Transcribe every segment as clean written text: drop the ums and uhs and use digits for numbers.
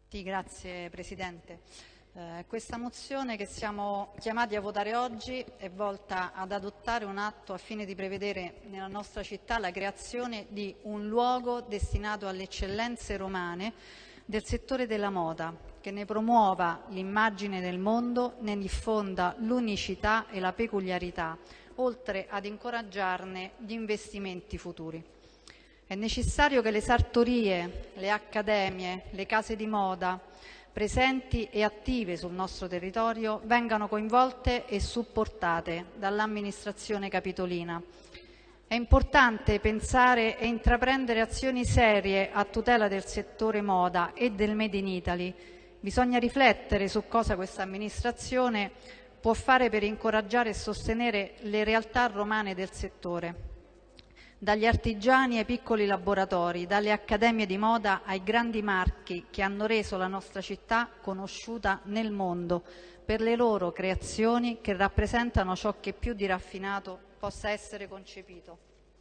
Sì, grazie Presidente. Questa mozione che siamo chiamati a votare oggi è volta ad adottare un atto a fine di prevedere nella nostra città la creazione di un luogo destinato alle eccellenze romane del settore della moda, che ne promuova l'immagine del mondo, ne diffonda l'unicità e la peculiarità, oltre ad incoraggiarne gli investimenti futuri. È necessario che le sartorie, le accademie, le case di moda presenti e attive sul nostro territorio vengano coinvolte e supportate dall'amministrazione capitolina. È importante pensare e intraprendere azioni serie a tutela del settore moda e del Made in Italy. Bisogna riflettere su cosa questa amministrazione può fare per incoraggiare e sostenere le realtà romane del settore. Dagli artigiani ai piccoli laboratori, dalle accademie di moda ai grandi marchi che hanno reso la nostra città conosciuta nel mondo per le loro creazioni che rappresentano ciò che più di raffinato possa essere concepito.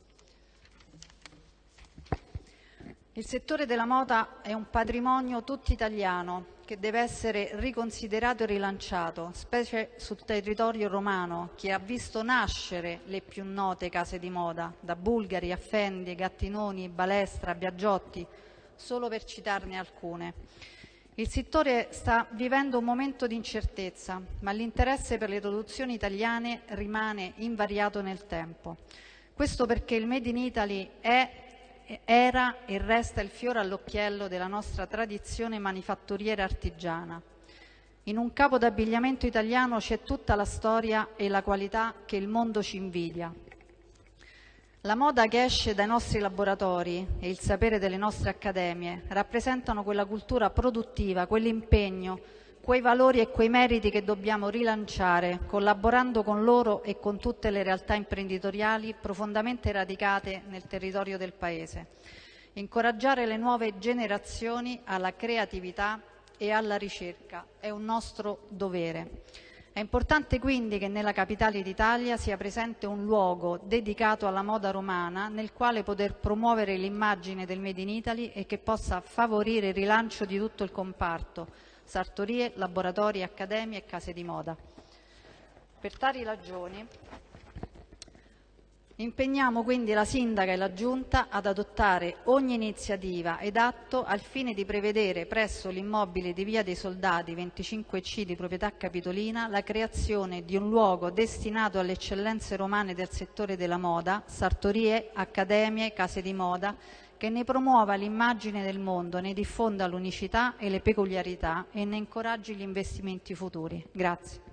Il settore della moda è un patrimonio tutto italiano che deve essere riconsiderato e rilanciato, specie sul territorio romano, che ha visto nascere le più note case di moda, da Bulgari a Fendi, Gattinoni, Balestra, Biagiotti, solo per citarne alcune. Il settore sta vivendo un momento di incertezza, ma l'interesse per le produzioni italiane rimane invariato nel tempo. Questo perché il Made in Italy era e resta il fiore all'occhiello della nostra tradizione manifatturiera artigiana. In un capo d'abbigliamento italiano c'è tutta la storia e la qualità che il mondo ci invidia. La moda che esce dai nostri laboratori e il sapere delle nostre accademie rappresentano quella cultura produttiva, quell'impegno, quei valori e quei meriti che dobbiamo rilanciare, collaborando con loro e con tutte le realtà imprenditoriali profondamente radicate nel territorio del Paese. Incoraggiare le nuove generazioni alla creatività e alla ricerca è un nostro dovere. È importante quindi che nella capitale d'Italia sia presente un luogo dedicato alla moda romana nel quale poter promuovere l'immagine del Made in Italy e che possa favorire il rilancio di tutto il comparto, sartorie, laboratori, accademie e case di moda. Per tali ragioni impegniamo quindi la Sindaca e la Giunta ad adottare ogni iniziativa ed atto al fine di prevedere presso l'immobile di Via dei Soldati 25C di proprietà capitolina la creazione di un luogo destinato alle eccellenze romane del settore della moda, sartorie, accademie, case di moda, che ne promuova l'immagine del mondo, ne diffonda l'unicità e le peculiarità e ne incoraggi gli investimenti futuri. Grazie.